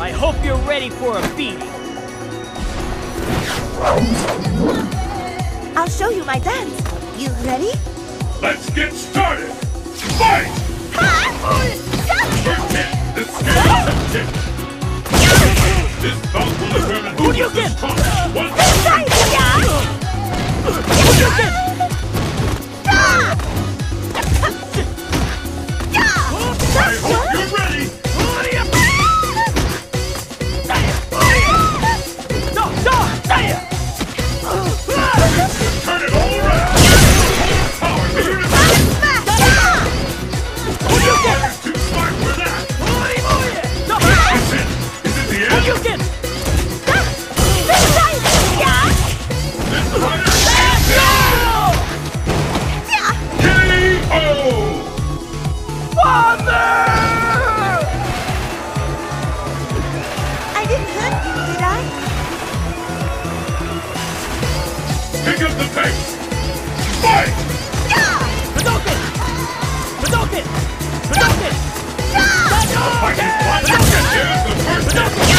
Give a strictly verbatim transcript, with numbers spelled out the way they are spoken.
I hope you're ready for a beating. I'll show you my dance. You ready? Let's get started! Fight! This game is This bout will determine who you is the get? strongest. One I hope you're ready! Turn it all around! Power to your Fighter's too smart for that! Is it? Is it the end? This fighter is down! K O! Father! I didn't hurt you, did I? Pick up the pace! Fight! Hadouken! Hadouken! Hadouken! Fighting one! Here's the first hit!